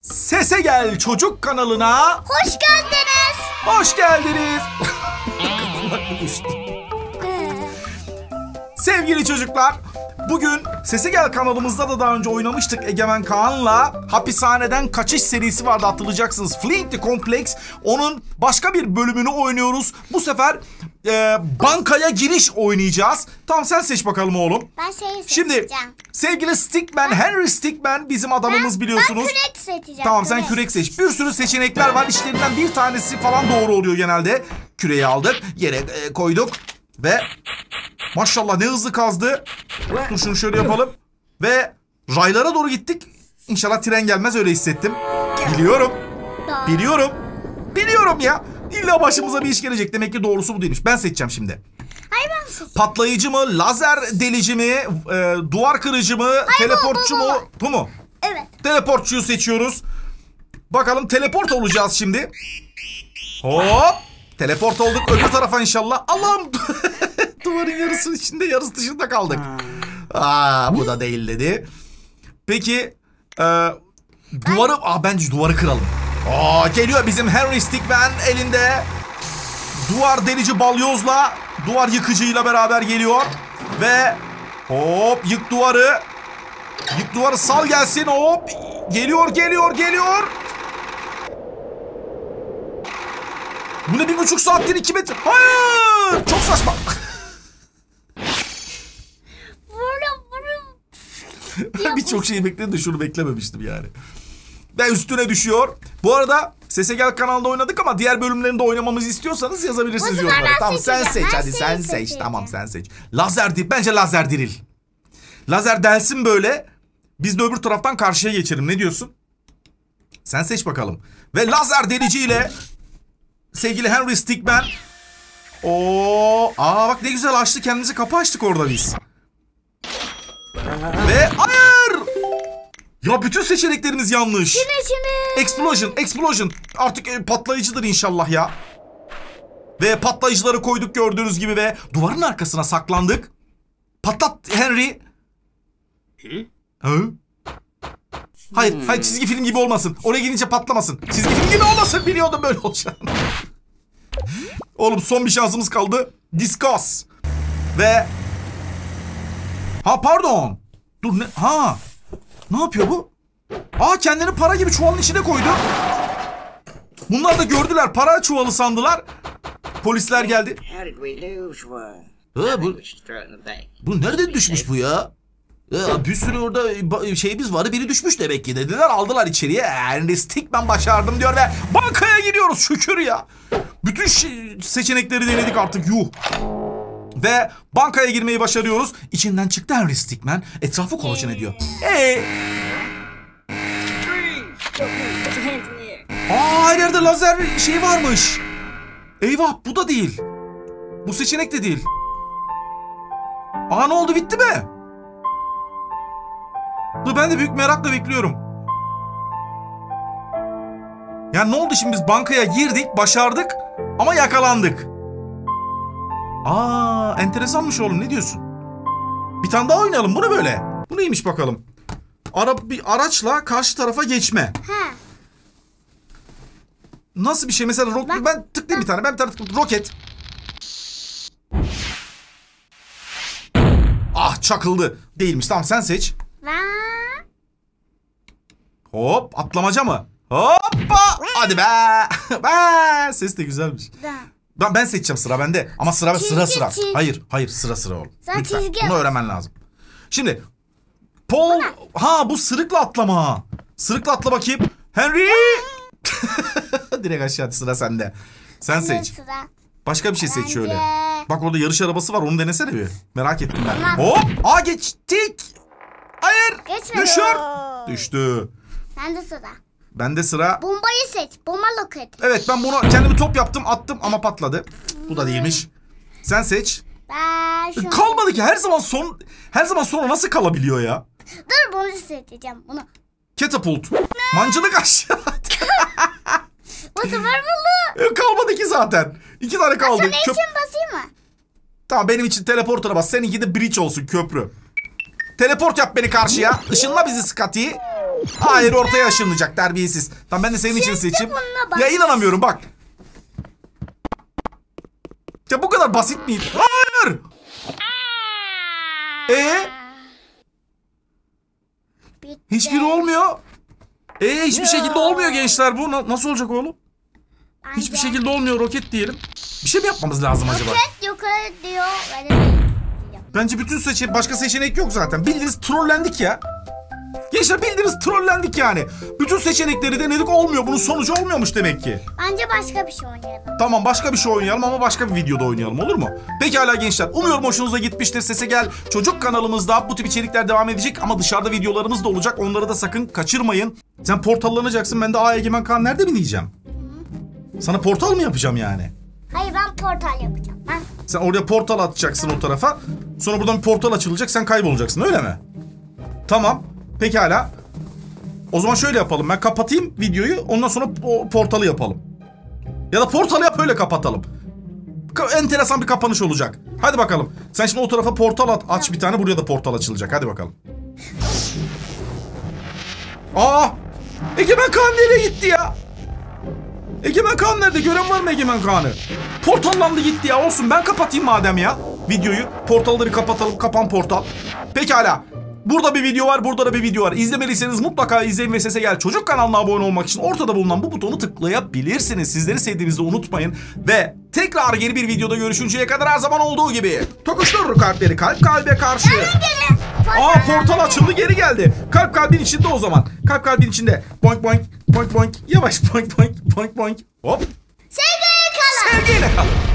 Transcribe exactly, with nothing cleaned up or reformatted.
Sese Gel Çocuk kanalına hoş geldiniz. Hoş geldiniz. Sevgili çocuklar, bugün Sese Gel kanalımızda da daha önce oynamıştık Egemen Kaan'la. Hapishaneden kaçış serisi vardı, hatırlayacaksınız. Flinty Complex. Onun başka bir bölümünü oynuyoruz. Bu sefer e, bankaya giriş oynayacağız. Tamam, sen seç bakalım oğlum. Ben şeyi seçeceğim. Şimdi sevgili Stickman, ben, Henry Stickman bizim adamımız, ben, biliyorsunuz. Ben kürek seçeceğim. Tamam, kürek. sen kürek seç. Bir sürü seçenekler var. İşlerinden bir tanesi falan doğru oluyor genelde. Küreği aldık, yere e, koyduk ve maşallah ne hızlı kazdı. Dur şunu şöyle yapalım. Ve raylara doğru gittik. İnşallah tren gelmez, öyle hissettim. Biliyorum. Biliyorum. Biliyorum ya. İlla başımıza bir iş gelecek. Demek ki doğrusu bu değilmiş. Ben seçeceğim şimdi. Hayır, ben seçeceğim. Patlayıcı mı, lazer delici mi, e, duvar kırıcı mı, Hayır, teleportçu bu, bu, bu. mu? Bu mu? Evet. Teleportçuyu seçiyoruz. Bakalım, teleport olacağız şimdi. Hop. Teleport olduk öbür tarafa inşallah. Allah'ım. Duvarın yarısı içinde, yarısı dışında kaldık. Aa, bu da değil dedi. Peki e, duvarı, aa, bence duvarı kıralım. Aa, geliyor bizim Henry Stickman elinde. Duvar delici balyozla, duvar yıkıcıyla beraber geliyor. Ve hop, yık duvarı. Yık duvarı, sal gelsin, hop. Geliyor, geliyor, geliyor. Bu ne, bir buçuk saattir iki metre. Hayır, çok saçma. Ben birçok şeyi bekledim de şunu beklememiştim yani. Ve üstüne düşüyor. Bu arada Sese Gel kanalında oynadık ama diğer bölümlerinde oynamamızı istiyorsanız yazabilirsiniz yorumlara. Tamam, sen seç hadi, sen seç. Seçeceğim. Tamam, sen seç. Lazer değil, bence lazer diril. Lazer delsin böyle. Biz de öbür taraftan karşıya geçelim. Ne diyorsun? Sen seç bakalım. Ve lazer deliciyle sevgili Henry Stickman. Oo, aa bak ne güzel açtı kendimizi, kapı açtık orada biz. Ve hayır! Ya bütün seçeneklerimiz yanlış. Şimdi şimdi. Explosion, explosion. Artık e, patlayıcıdır inşallah ya. Ve patlayıcıları koyduk gördüğünüz gibi ve duvarın arkasına saklandık. Patlat Henry. Hı? Hayır, hayır, çizgi film gibi olmasın. Oraya girince patlamasın. Çizgi film gibi olmasın, biliyordum böyle olacağını. Oğlum, son bir şansımız kaldı. Discuss. Ve ha pardon. Dur, ne? Ha. Ne yapıyor bu? Aa, kendini para gibi çuvalın içine koydu. Bunlar da gördüler, para çuvalı sandılar. Polisler geldi. Ha, bu, bu nereden düşmüş bu ya? Ya bir sürü orada şeyimiz vardı, biri düşmüş demek ki dediler, aldılar içeriye. Henry Stickman başardım diyor ve bankaya gidiyoruz, şükür ya. Bütün seçenekleri denedik artık, yuh. Ve bankaya girmeyi başarıyoruz. İçinden çıktı Henry Stickman. Etrafı kolaçan ediyor. Hey. Aa, her yerde lazer şey varmış. Eyvah, bu da değil. Bu seçenek de değil. Aa, ne oldu, bitti mi? Dur, ben de büyük merakla bekliyorum. Yani ne oldu şimdi, biz bankaya girdik, başardık ama yakalandık. Aa, enteresanmış oğlum, ne diyorsun? Bir tane daha oynayalım, bu ne böyle? Bu neymiş bakalım? Ara, bir araçla karşı tarafa geçme. Ha. Nasıl bir şey mesela? Ro- Bak, ben tıklayayım bir tane, ben bir tane tıklayayım. Roket. Ah, çakıldı. Değilmiş, tamam, sen seç. Ben... Hop, atlamaca mı? Hoppa, hadi be. Be, ses de güzelmiş. Ben, ben seçeceğim, sıra bende. Ama sıra çizgi, sıra sıra. Çizgi. Hayır, hayır, sıra sıra oğlum. Sen lütfen, çizgi. bunu öğrenmen lazım. Şimdi Paul, ha bu sırıkla atlama. Sırıkla atla bakayım. Henry. Direkt aşağı, sıra sende. Sen seç. Sıra. Başka bir şey Bence... seç şöyle. Bak orada yarış arabası var, onu denesene bir. Merak ettim ben. Tamam. Hop, aa geçtik. Hayır. Geçmedi. Düşür. Düştü. Sende sıra. Bende sıra. Bombayı seç. Bomba roket. Evet, ben bunu kendimi top yaptım, attım ama patladı. Bu da değilmiş. Sen seç. Ben şunu... Kalmadı ki, her zaman son her zaman sonra nasıl kalabiliyor ya? Dur, bunu seçeceğim, bunu. Catapult. Mancınık aşağı. Bu sefer buldu. Kalmadı ki zaten. İki tane kaldı. Senin Köp- için basayım mı? Tamam, benim için teleportera bas. Seninki de bridge olsun, köprü. Teleport yap beni karşıya. Işınla bizi Scotty. Hayır, ortaya ışınlayacak terbiyesiz. Tamam, ben de senin için seçeyim. Ya inanamıyorum bak. Ya bu kadar basit miydi? Hayır. Ee? Hiçbiri olmuyor. Ee hiçbir şekilde olmuyor gençler bu. Na- nasıl olacak oğlum? Hiçbir şekilde olmuyor, roket diyelim. Bir şey mi yapmamız lazım acaba? Roket yukarı diyor. Böyle... Bence bütün seçenek, başka seçenek yok zaten. Bildiğiniz trollendik ya. Gençler bildiğiniz trollendik yani. Bütün seçenekleri denedik, olmuyor. Bunun sonucu olmuyormuş demek ki. Bence başka bir şey oynayalım. Tamam, başka bir şey oynayalım ama başka bir videoda oynayalım, olur mu? Pekala gençler, umuyorum hoşunuza gitmiştir. Sese Gel Çocuk kanalımızda bu tip içerikler devam edecek ama dışarıda videolarımız da olacak. Onları da sakın kaçırmayın. Sen portallanacaksın, ben de A Egemen Kaan nerede mi diyeceğim? Sana portal mı yapacağım yani? Hayır, ben portal yapacağım. Ben... Sen oraya portal atacaksın o tarafa. Sonra buradan bir portal açılacak, sen kaybolacaksın, öyle mi? Tamam. Pekala. O zaman şöyle yapalım. Ben kapatayım videoyu. Ondan sonra o portalı yapalım. Ya da portalı yap, öyle kapatalım. Ka- enteresan bir kapanış olacak. Hadi bakalım. Sen şimdi o tarafa portal at, aç bir tane. Buraya da portal açılacak. Hadi bakalım. Aa! Egemen Kaan nereye gitti ya? Egemen Kaan nerede? Gören var mı Egemen Kaan'ı? Portallandı gitti ya. Olsun, ben kapatayım madem ya videoyu. Portalı da bir kapatalım. Kapan portal. Pekala. Burada bir video var, burada da bir video var. İzlemediyseniz mutlaka izleyin ve Sese Gel Çocuk kanalına abone olmak için ortada bulunan bu butonu tıklayabilirsiniz. Sizleri sevdiğinizi unutmayın. Ve tekrar yeni bir videoda görüşünceye kadar her zaman olduğu gibi tokuşturur kalpleri kalp kalbe karşı. Aa, portal açıldı, geri geldi. Kalp kalbin içinde o zaman. Kalp kalbin içinde. Boink boink boink boink. Yavaş boink boink boink boink. Hop. Sevgiyle kalın. Sevgiyle kalın.